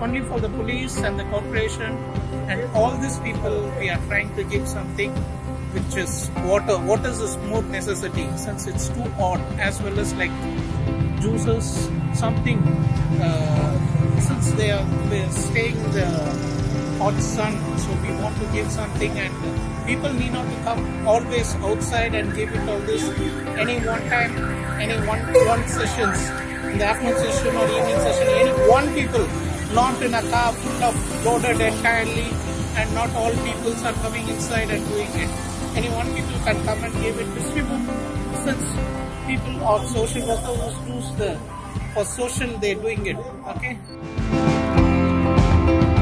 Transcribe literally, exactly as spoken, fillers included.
only for the police and the corporation and all these people. We are trying to give something which is water. Water is more necessity since it's too hot, as well as like juices, something. Uh, since they are, they are staying in the hot sun, so we want to give something, and people need not to come always outside and give it all this. Any one time, any one one sessions, in the afternoon session or evening session, any one people, not in a car full of loaded entirely, and not all people are coming inside and doing it. Any one people can come and give it, distribute, since people or social workers who do the for social, they're doing it. Okay.